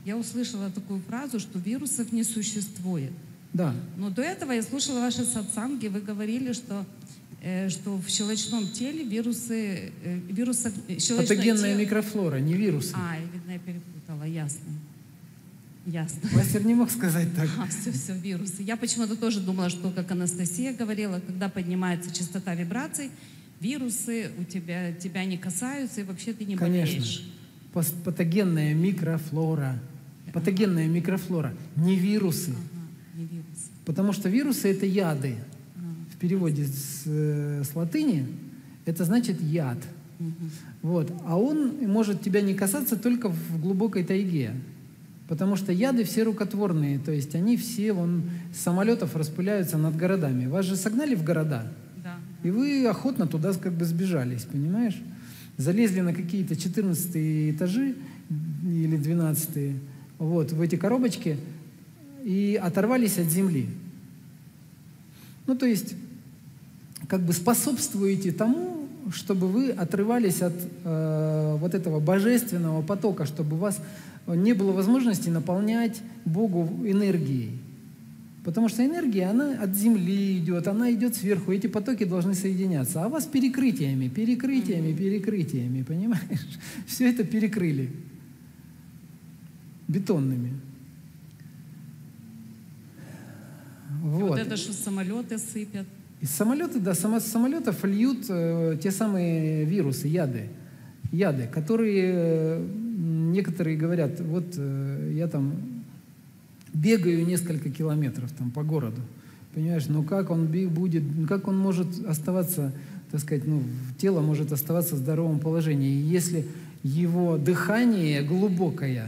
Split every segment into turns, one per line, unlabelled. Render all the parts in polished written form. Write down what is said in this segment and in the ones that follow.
я услышала такую фразу, что вирусов не существует.
Да.
Но до этого я слушала ваши сатсанги, вы говорили, что в щелочном теле
Патогенная микрофлора, не вирусы.
Видно, я перепутала, ясно.
Мастер не мог сказать так.
Все, вирусы. Я почему-то тоже думала, что, как Анастасия говорила, когда поднимается частота вибраций, вирусы тебя не касаются, и вообще ты не болеешь.
Конечно. Патогенная микрофлора. Патогенная микрофлора, не вирусы.
Не вирусы.
Потому что вирусы — это яды. В переводе с латыни это значит яд. Вот. А он может тебя не касаться только в глубокой тайге. Потому что яды все рукотворные, то есть они все с самолетов распыляются над городами. Вас же согнали в города,
да.
И вы охотно туда как бы сбежались, понимаешь? Залезли на какие-то 14 этажи или 12 вот, в эти коробочки и оторвались от земли. Ну, то есть, как бы способствуете тому, чтобы вы отрывались от вот этого божественного потока, чтобы у вас не было возможности наполнять Богу энергией. Потому что энергия, она от земли идет, она идет сверху, эти потоки должны соединяться. А вас перекрытиями, понимаешь? Все это перекрыли бетонными.
Вот это что самолеты сыпят.
Из самолета, да, с самолетов льют те самые вирусы, яды, которые некоторые говорят, вот я там бегаю несколько километров там по городу, понимаешь, но как он может оставаться, так сказать, тело может оставаться в здоровом положении, если его дыхание глубокое.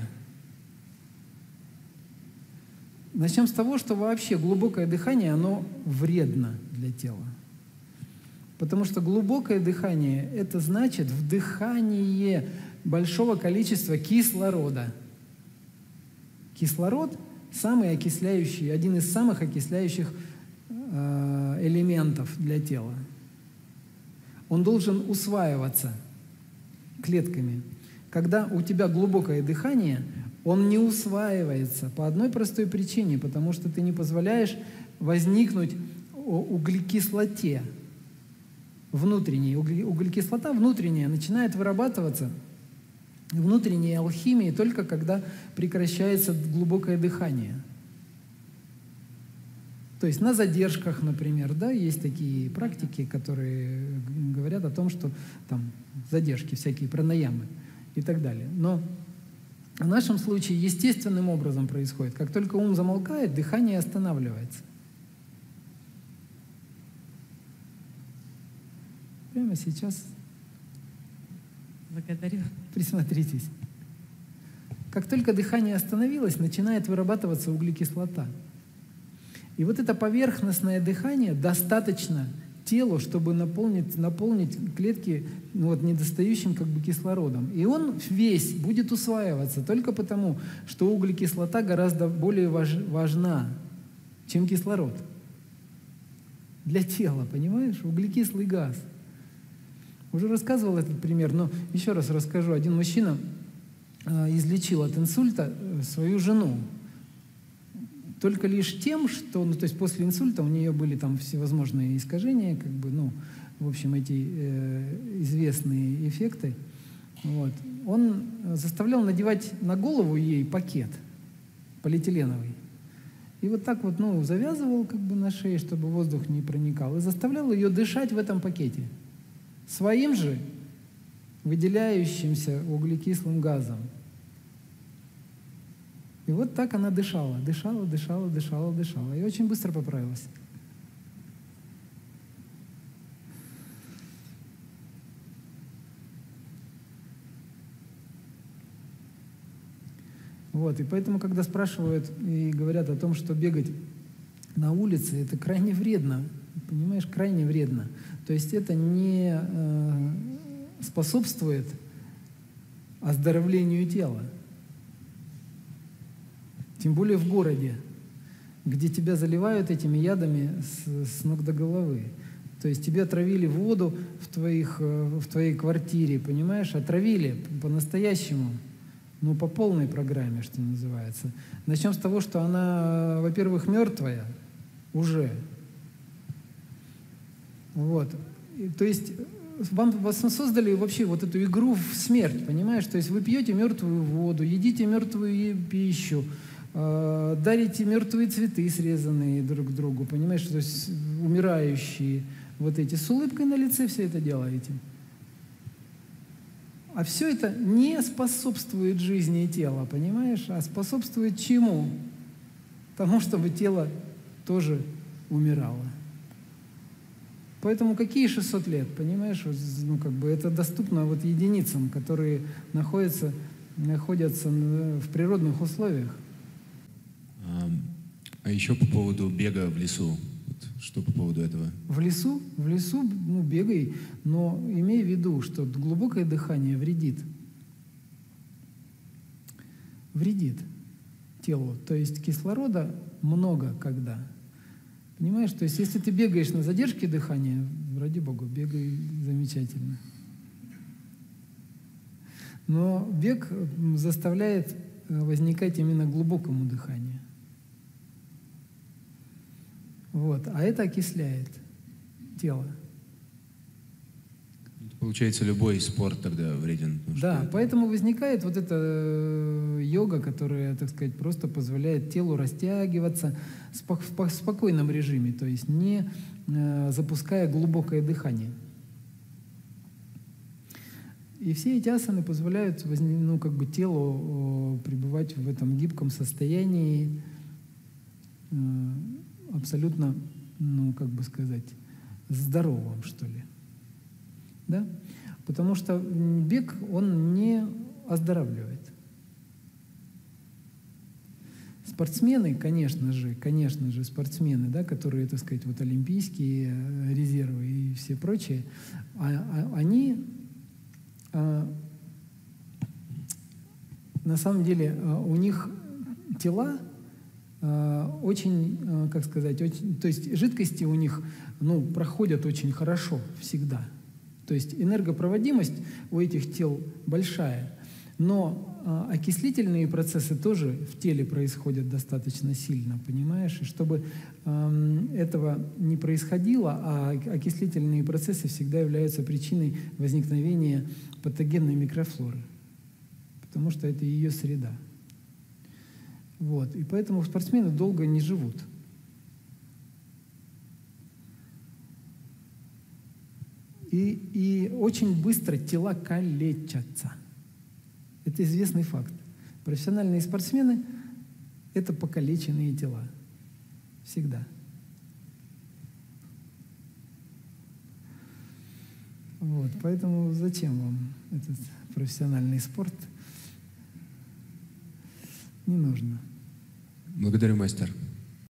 Начнем с того, что вообще глубокое дыхание, оно вредно для тела. Потому что глубокое дыхание – это значит вдыхание большого количества кислорода. Кислород – самый окисляющий, один из самых окисляющих элементов для тела. Он должен усваиваться клетками. Когда у тебя глубокое дыхание, он не усваивается по одной простой причине, потому что ты не позволяешь возникнуть углекислоте внутренней. Углекислота внутренняя начинает вырабатываться внутренней алхимией только когда прекращается глубокое дыхание. То есть на задержках, например, да, есть такие практики, которые говорят о том, что там задержки, всякие пранаямы и так далее. Но в нашем случае естественным образом происходит. Как только ум замолкает, дыхание останавливается. Прямо сейчас.
Благодарю.
Присмотритесь. Как только дыхание остановилось, начинает вырабатываться углекислота. И вот это поверхностное дыхание достаточно телу, чтобы наполнить клетки недостающим как бы кислородом. И он весь будет усваиваться только потому, что углекислота гораздо более важна, чем кислород. Для тела, понимаешь? Углекислый газ. Уже рассказывал этот пример, но еще раз расскажу. Один мужчина излечил от инсульта свою жену. Только лишь тем, что, то есть после инсульта у нее были там всевозможные искажения, как бы, в общем, эти известные эффекты. Вот. Он заставлял надевать на голову ей пакет полиэтиленовый. И вот так вот, завязывал как бы на шее, чтобы воздух не проникал, и заставлял ее дышать в этом пакете. Своим же выделяющимся углекислым газом. И вот так она дышала. И очень быстро поправилась. Вот, и поэтому, когда спрашивают и говорят о том, что бегать на улице, это крайне вредно. Понимаешь, крайне вредно. То есть это не способствует оздоровлению тела. Тем более в городе, где тебя заливают этими ядами с ног до головы. То есть тебе отравили воду в твоей квартире, понимаешь? Отравили по-настоящему. Ну, по полной программе, что называется. Начнем с того, что она, во-первых, мертвая уже. Вот. То есть вас создали вообще вот эту игру в смерть, понимаешь? То есть вы пьете мертвую воду, едите мертвую пищу, дарите мертвые цветы, срезанные друг другу, понимаешь? То есть умирающие вот эти, с улыбкой на лице все это делаете. А все это не способствует жизни тела, понимаешь? А способствует чему? Тому, чтобы тело тоже умирало. Поэтому какие 600 лет, понимаешь? Ну, как бы это доступно вот единицам, которые находятся в природных условиях.
А еще по поводу бега в лесу. Что по поводу этого?
В лесу, ну, бегай, но имей в виду, что глубокое дыхание вредит. Вредит телу. То есть кислорода много когда. Понимаешь? То есть если ты бегаешь на задержке дыхания, ради Бога, бегай замечательно. Но бег заставляет возникать именно глубокому дыханию. Вот. А это окисляет тело.
Получается, любой спорт тогда вреден.
Да, поэтому возникает вот эта йога, которая, так сказать, просто позволяет телу растягиваться в спокойном режиме, то есть не запуская глубокое дыхание. И все эти асаны позволяют ну, как бы телу пребывать в этом гибком состоянии, абсолютно, ну, как бы сказать, здоровым, что ли. Да? Потому что бег, он не оздоравливает. Спортсмены, конечно же, спортсмены, да, которые, так сказать, вот олимпийские резервы и все прочие, они на самом деле у них тела очень, как сказать, то есть жидкости у них, ну, проходят очень хорошо всегда. То есть энергопроводимость у этих тел большая, но окислительные процессы тоже в теле происходят достаточно сильно, понимаешь? И чтобы этого не происходило, а окислительные процессы всегда являются причиной возникновения патогенной микрофлоры, потому что это ее среда. Вот. И поэтому спортсмены долго не живут. И очень быстро тела калечатся. Это известный факт. Профессиональные спортсмены – это покалеченные тела. Всегда. Вот. Поэтому зачем вам этот профессиональный спорт? Не нужно.
Благодарю, мастер.